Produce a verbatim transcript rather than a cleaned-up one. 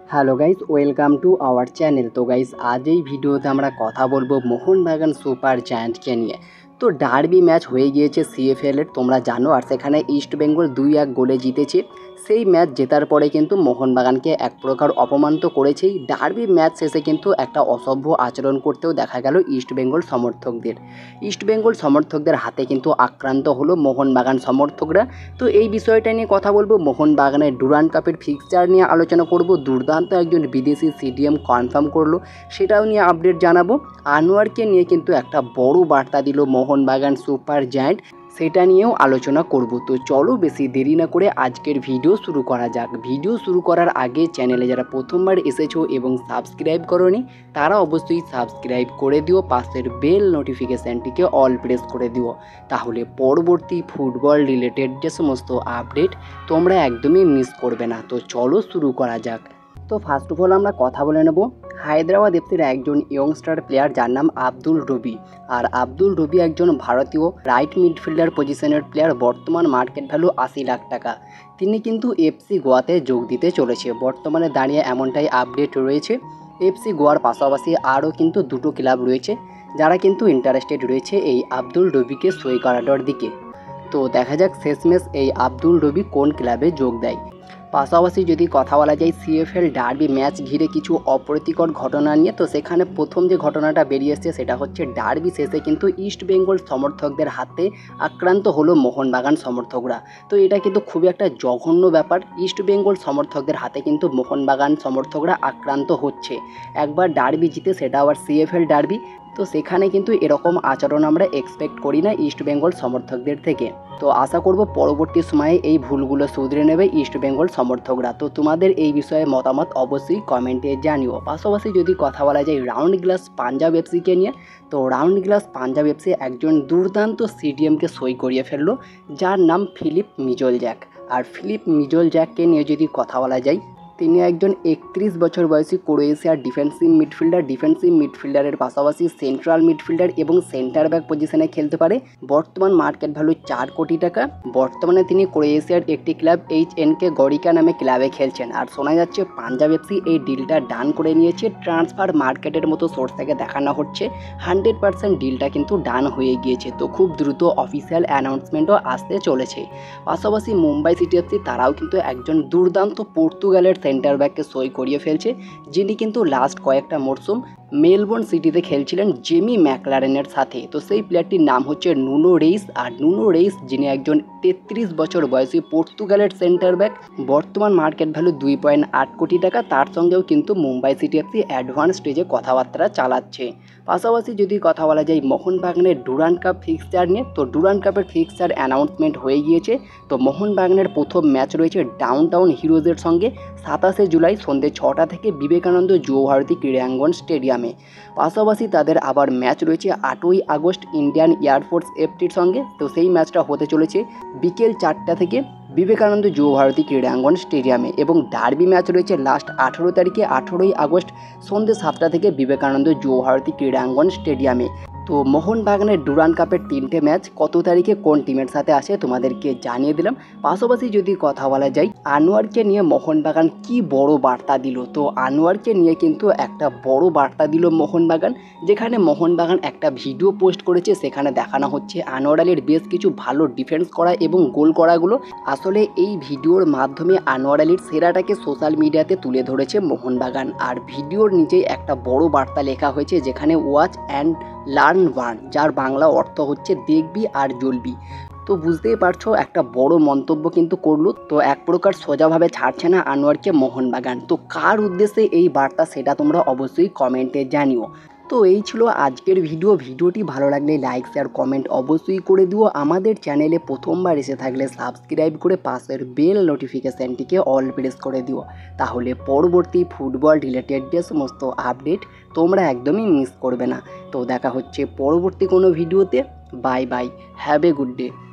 Hello guys, welcome to our channel. তো guys, আজ এই ভিডিওতে আমরা কথা বলবো মোহনবাগান সুপার জায়ান্টকে নিয়ে। তো ডার্বি ম্যাচ হয়ে গিয়েছে সিএফএলের, তোমরা জানো। আর সেখানে ইস্ট বেঙ্গল দুই এক গোলে জিতেছে। সেই ম্যাচ জেতার পরে কিন্তু মোহনবাগানকে এক প্রকার অপমান তো করেছেই, ডার্বি ম্যাচ শেষে কিন্তু একটা অসভ্য আচরণ করতেও দেখা গেল ইস্ট বেঙ্গল সমর্থকদের। ইস্ট বেঙ্গল সমর্থকদের হাতে কিন্তু আক্রান্ত হলো মোহনবাগান সমর্থকরা। তো এই বিষয়টা নিয়ে কথা বলবো, মোহনবাগানের ডুরান্ড কাপের ফিক্সচার নিয়ে আলোচনা করব, দুর্দান্ত একজন বিদেশি সিডিএম কনফার্ম করলো সেটাও নিয়ে আপডেট জানাবো। আনোয়ারকে নিয়ে কিন্তু একটা বড় বার্তা দিল মোহনবাগান সুপার জায়ান্ট, সেটা নিয়েও আলোচনা করব। তো চলো বেশি দেরি না করে আজকের ভিডিও শুরু করা যাক। ভিডিও শুরু করার আগে চ্যানেলে যারা প্রথমবার এসেছো এবং সাবস্ক্রাইব করোনি তারা অবশ্যই সাবস্ক্রাইব করে দিও, পাশের বেল নোটিফিকেশানটিকে অল প্রেস করে দিও, তাহলে পরবর্তী ফুটবল রিলেটেড যে সমস্ত আপডেট তোমরা একদমই মিস করবে না। তো চলো শুরু করা যাক। তো ফার্স্ট অফ অল আমরা কথা বলে নেব হায়দ্রাবাদ এফসির একজন ইয়ংস্টার প্লেয়ার যার নাম আব্দুল রবি। আর আব্দুল রবি একজন ভারতীয় রাইট মিডফিল্ডার পজিশনের প্লেয়ার, বর্তমান মার্কেট ভ্যালু আশি লাখ টাকা। তিনি কিন্তু এফসি গোয়াতে যোগ দিতে চলেছে, বর্তমানে দাঁড়িয়ে এমনটাই আপডেট রয়েছে। এফসি গোয়ার পাশাপাশি আরও কিন্তু দুটো ক্লাব রয়েছে যারা কিন্তু ইন্টারেস্টেড রয়েছে এই আব্দুল রবিকে সই করানোর দিকে। তো দেখা যাক শেষমেশ এই আব্দুল রবি কোন ক্লাবে যোগ দেয়। পাশাপাশি যদি কথা বলা যায় সিএফএল ডার্বি ম্যাচ ঘিরে কিছু অপ্রীতিকর ঘটনা নিয়ে, তো সেখানে প্রথম যে ঘটনাটা বেরিয়ে এসছে সেটা হচ্ছে ডার্বি শেষে কিন্তু ইস্ট বেঙ্গল সমর্থকদের হাতে আক্রান্ত হলো মোহনবাগান সমর্থকরা। তো এটা কিন্তু খুবই একটা জঘন্য ব্যাপার, ইস্ট বেঙ্গল সমর্থকদের হাতে কিন্তু মোহনবাগান সমর্থকরা আক্রান্ত হচ্ছে। একবার ডার্বি জিতে, সেটা আবার সিএফএল ডার্বি, তো সেখানে কিন্তু এরকম আচরণ আমরা এক্সপেক্ট করি না ইস্ট বেঙ্গল সমর্থকদের থেকে। তো আশা করব পরবর্তী সময়ে এই ভুলগুলো শুধরে নেবে ইস্ট বেঙ্গল সমর্থকরা। তো তোমাদের এই বিষয়ে মতামত অবশ্যই কমেন্টে জানিও। পাশাপাশি যদি কথা বলা যায় রাউন্ড গ্লাস পাঞ্জাব এফসিকে নিয়ে, তো রাউন্ড গ্লাস পাঞ্জাব এফসি একজন দুর্দান্ত সিডিএমকে সই করিয়ে ফেললো যার নাম ফিলিপ মিজল জ্যাক। আর ফিলিপ মিজল জ্যাককে নিয়ে যদি কথা বলা যায়, তিনি একজন একত্রিশ বছর বয়সী ক্রোয়েশিয়ার ডিফেন্সিভ মিডফিল্ডার। ডিফেন্সিভ মিডফিল্ডারের পাশাপাশি সেন্ট্রাল মিডফিল্ডার এবং সেন্টার ব্যাক পজিশনে খেলতে পারে। বর্তমান মার্কেট ভ্যালু চার কোটি টাকা। বর্তমানে তিনি ক্রোয়েশিয়ার একটি club H N K Gorica নামে ক্লাবে খেলছেন। আর শোনা যাচ্ছে পাঞ্জাব এফসি এই ডিলটা ডান করে নিয়েছে, ট্রান্সফার মার্কেটের মতো সোর্স থেকে দেখানো হচ্ছে হান্ড্রেড পার্সেন্ট ডিলটা কিন্তু ডান হয়ে গিয়েছে। তো খুব দ্রুত অফিসিয়াল অ্যানাউন্সমেন্টও আসতে চলেছে। পাশাপাশি মুম্বাই সিটি এফসি তারাও কিন্তু একজন দুর্দান্ত পর্তুগালের সেন্টার ব্যাককে সই করিয়ে ফেলছে, যিনি কিন্তু লাস্ট কয়েকটা মরশুম মেলবোর্ন সিটিতে খেলছিলেন জেমি ম্যাকলারেনের সাথে। তো সেই প্লেয়ারটির নাম হচ্ছে নুনো রেইস। আর নুনো রেইস যিনি একজন তেত্রিশ বছর বয়সী পর্তুগালের সেন্টার ব্যাক, বর্তমান মার্কেট ভ্যালু দুই পয়েন্ট আট কোটি টাকা। তার সঙ্গেও কিন্তু মুম্বাই সিটি এফসি অ্যাডভান্স স্টেজে কথাবার্তা চালাচ্ছে। পাশাপাশি যদি কথা বলা যায় মোহনবাগানের ডুরান্ড কাপ ফিক্সচার নিয়ে, তো ডুরান্ড কাপের ফিক্সচার অ্যানাউন্সমেন্ট হয়ে গিয়েছে। তো মোহনবাগানের প্রথম ম্যাচ রয়েছে ডাউন টাউন হিরোজের সঙ্গে সাতাশে জুলাই সন্ধ্যে ছটা থেকে বিবেকানন্দ যুবভারতী ক্রীড়াঙ্গন স্টেডিয়ামে। পাশাপাশি তাদের আবার ম্যাচ রয়েছে আটই আগস্ট ইন্ডিয়ান এয়ারফোর্স এফটির সঙ্গে। তো সেই ম্যাচটা হতে চলেছে বিকেল চারটা থেকে বিবেকানন্দ যুবভারতী ক্রীড়াঙ্গন স্টেডিয়ামে। এবং ডার্বি ম্যাচ রয়েছে লাস্ট আঠেরো তারিখে আঠেরোই আগস্ট সন্ধ্যে সাতটা থেকে বিবেকানন্দ যুবভারতী ক্রীড়াঙ্গন স্টেডিয়ামে। তো মোহনবাগানের ডুরান্ড কাপের তিনটে ম্যাচ কত তারিখে কোন টিমের সাথে আসে তোমাদেরকে জানিয়ে দিলাম। পাশাপাশি যদি কথা বলা যায় আনোয়ারকে নিয়ে মোহনবাগান কি বড় বার্তা দিল, তো আনোয়ারকে নিয়ে কিন্তু একটা বড় বার্তা দিল মোহনবাগান, যেখানে মোহনবাগান একটা ভিডিও পোস্ট করেছে, সেখানে দেখানো হচ্ছে আনোয়ার আলীর বেশ কিছু ভালো ডিফেন্স করা এবং গোল করাগুলো। আসলে এই ভিডিওর মাধ্যমে আনোয়ার আলীর সেরাটাকে সোশ্যাল মিডিয়াতে তুলে ধরেছে মোহনবাগান। আর ভিডিওর নিচেই একটা বড় বার্তা লেখা হয়েছে, যেখানে ওয়াচ অ্যান্ড লার্ন ওয়ান, যার বাংলা অর্থ হচ্ছে দেখবি আর জ্বলবি। তো বুঝতেই পারছো একটা বড় মন্তব্য কিন্তু করলো। তো এক প্রকার সোজাভাবে ছাড়ছে না আনোয়ারকে মোহনবাগান। তো কার উদ্দেশ্যে এই বার্তা সেটা তোমরা অবশ্যই কমেন্টে জানিও। তো এই ছিল আজকের ভিডিও। ভিডিওটি ভালো লাগলে লাইক শেয়ার কমেন্ট অবশ্যই করে দিও। আমাদের চ্যানেলে প্রথমবার এসে থাকলে সাবস্ক্রাইব করে পাশের বেল নোটিফিকেশানটিকে অল প্রেস করে দিও, তাহলে পরবর্তী ফুটবল রিলেটেড যে সমস্ত আপডেট তোমরা একদমই মিস করবে না। তো দেখা হচ্ছে পরবর্তী কোনো ভিডিওতে। Bye bye, have a good day.